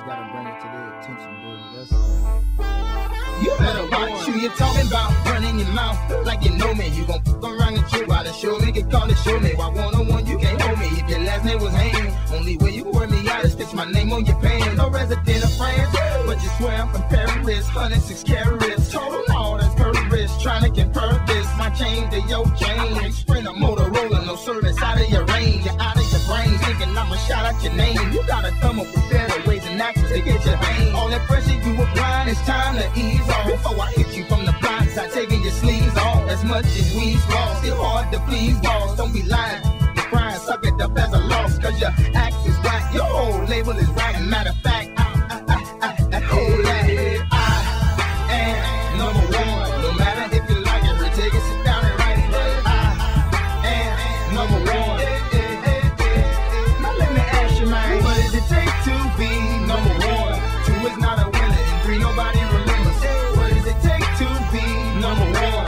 gotta bring it to their attention, dude. You better watch who you're talking about, running your mouth like you know me. You gon' fuck around and chill while the show me, get called to show me. Why one-on-one you can't hold me if your last name was Haynes. Only way you wear me out is stitch my name on your pants. No resident of France, but you swear I'm from Paris. 106 carats, total all that's purpose. Trying to compare this, my chain to your chain. Sprint a Motorola, no service out of your range. You're out of your brain, thinking I'ma shout out your name. You gotta come up with better ways and actions to get your vein. All that pressure you applying, it's time to ease off. Before I hit you from the blind side, taking your sleeves off. As much as we's lost, still hard to please boss. Don't be lying, you're crying, suck it up as a loss. Cause your act is whack, your whole label is whack. Matter of fact, that whole I am number one. No matter if you like it, take it, sit down and write it. I am number one. Now let me ask you, man, what does it take to be number one? 2 is not a winner, and 3 nobody remembers. What does it take to be number one?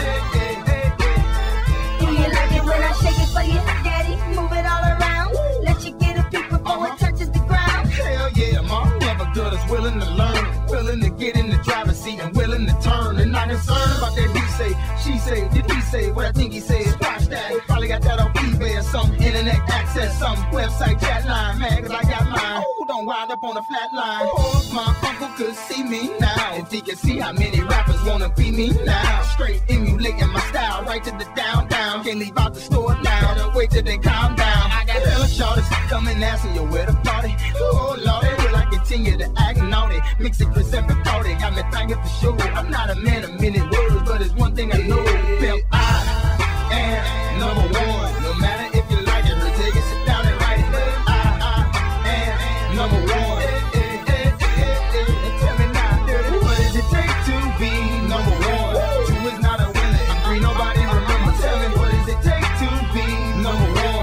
Do you like it when I shake it for you, daddy? Move it all around. Let you get a peek before it touches the ground. Hell yeah, mom, never good is willing to learn, willing to get in the driver's seat and willing to turn. And not concerned about that he say, she say, did he say what I think he said? Watch that, probably got that on eBay or some internet access, some website chat line, man, cause I got mine. Oh, don't wind up on a flat line. Oh, if my uncle could see me now, if he could see how many rappers wanna be me now. Straight emulating my style, right to the downtown. Can't leave out the store now, don't wait till they calm down. I got hella shorties coming asking you where the party. Oh Lord, will I continue to act naughty? Mix it, present the party, got me thinking for sure. I'm not a man of many words, but it's one thing I know. Pimp, I am number one. No matter if you like it, take it, sit down and write it. I am number one. Tell me now, what does it take to be number one? 2 is not a winner, and 3 nobody remembers. Tell me, what does it take to be number one?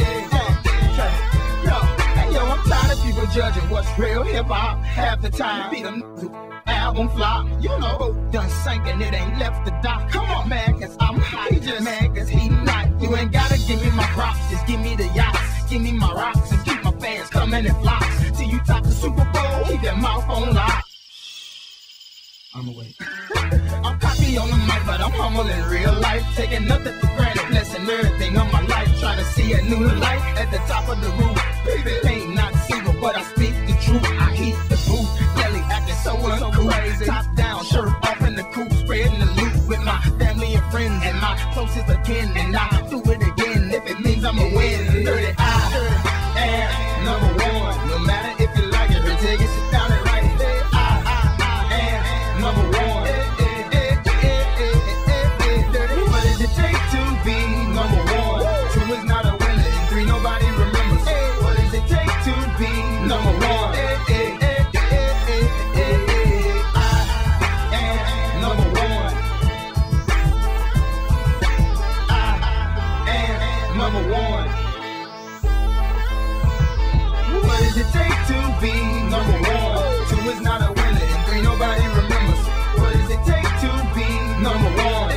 Yo, I'm tired of people judging what's real hip-hop. Half the time, beat them album flop. You know, boat done sank and it ain't left the dock. Come on, man, cause I'm hot. He just mad cause he not. You ain't gotta give me my props, just give me the yachts. Give me my rocks and keep my fans coming in flocks. Till you top the Super Bowl, keep your mouth on lock. I'm away. I'm cocky on the mic, but I'm humble in real life. Taking nothing for granted, blessing everything of my life. Trying to see a new light at the top of the roof. Baby, ain't not single, but I speak the truth. I heat the booth, belly acting so crazy. Top down, shirt off in the coupe, spreading the loot with my family and friends and my closest of kin. And I do it again if it means I'ma win. Dirty I am number one. No matter if you like it, take it, sit down and write it. I am number one. What does it take to be number one? 2 is not a winner, and 3 nobody remembers. What does it take to be number one? I am number one. I am number one. What does it take to be number one? 2 is not a winner, and 3 nobody remembers. What does it take to be number one?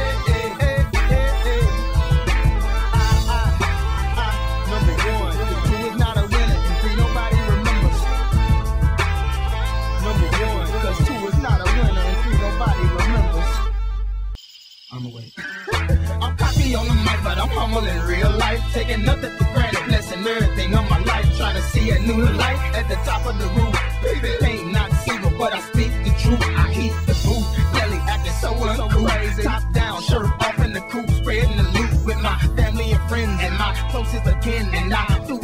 Number one. 2 is not a winner, and 3 nobody remembers. Number one, cause 2 is not a winner, and 3 nobody remembers. I'm away. I'm cocky on the mic, but I'm humble in real life. Taking nothing for granted, blessing everything of my life. Trying to see a new light at the top of the roof. Baby, ain't not single, but I speak the truth. I heat the booth, belly acting so crazy. Top down, shirt off in the coupe, spreading the loot with my family and friends and my closest of kin. And I do